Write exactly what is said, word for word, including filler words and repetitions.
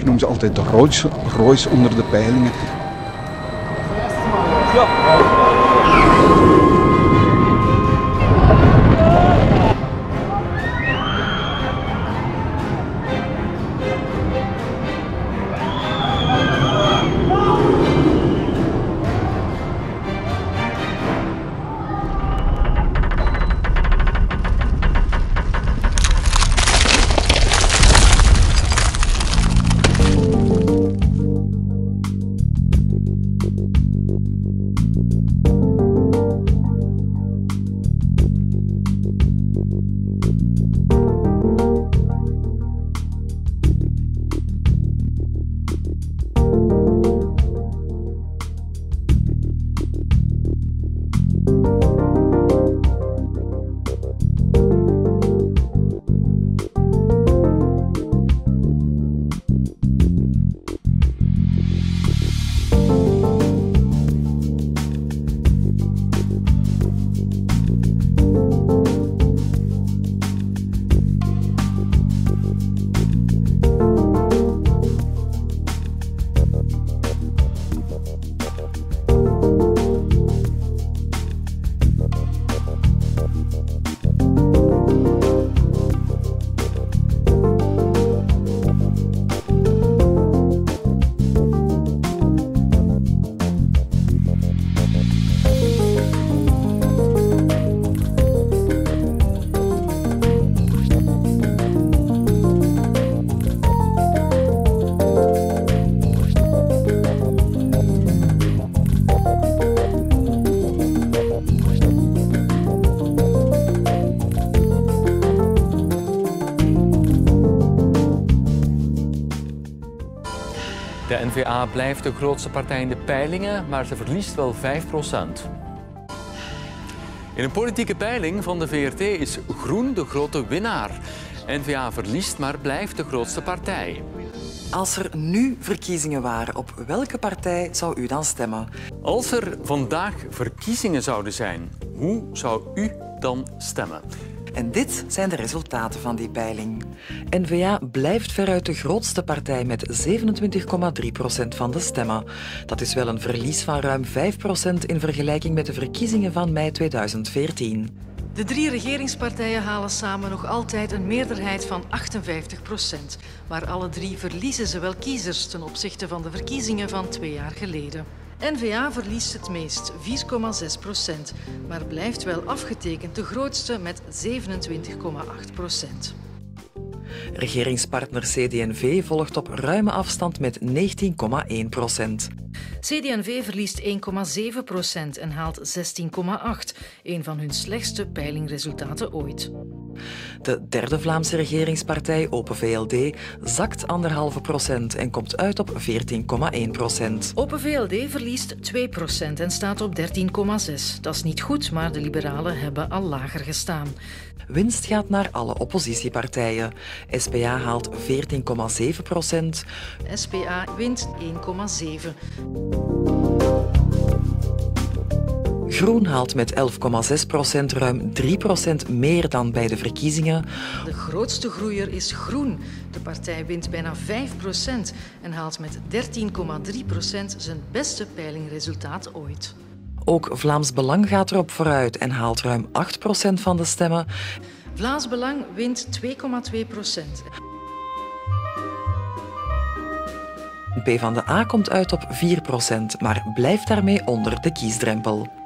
Ik noem ze altijd de Rolls Royce onder de peilingen. De N V A blijft de grootste partij in de peilingen, maar ze verliest wel vijf procent. In een politieke peiling van de V R T is Groen de grote winnaar. N V A verliest, maar blijft de grootste partij. Als er nu verkiezingen waren, op welke partij zou u dan stemmen? Als er vandaag verkiezingen zouden zijn, hoe zou u dan stemmen? En dit zijn de resultaten van die peiling. N V A blijft veruit de grootste partij met zevenentwintig komma drie procent van de stemmen. Dat is wel een verlies van ruim vijf procent in vergelijking met de verkiezingen van mei tweeduizend veertien. De drie regeringspartijen halen samen nog altijd een meerderheid van achtenvijftig procent. Maar alle drie verliezen ze wel kiezers ten opzichte van de verkiezingen van twee jaar geleden. N V A verliest het meest, vier komma zes procent, maar blijft wel afgetekend de grootste met zevenentwintig komma acht procent. Regeringspartner C D en V volgt op ruime afstand met negentien komma één procent. C D en V verliest één komma zeven procent en haalt zestien komma acht, een van hun slechtste peilingresultaten ooit. De derde Vlaamse regeringspartij, Open V L D, zakt anderhalve procent en komt uit op veertien komma één procent. Open V L D verliest twee procent en staat op dertien komma zes. Dat is niet goed, maar de liberalen hebben al lager gestaan. Winst gaat naar alle oppositiepartijen. S P A haalt veertien komma zeven procent. S P A wint één komma zeven. Groen haalt met elf komma zes procent ruim drie procent meer dan bij de verkiezingen. De grootste groeier is Groen. De partij wint bijna vijf procent en haalt met dertien komma drie procent zijn beste peilingresultaat ooit. Ook Vlaams Belang gaat erop vooruit en haalt ruim acht procent van de stemmen. Vlaams Belang wint twee komma twee procent. PvdA komt uit op vier procent, maar blijft daarmee onder de kiesdrempel.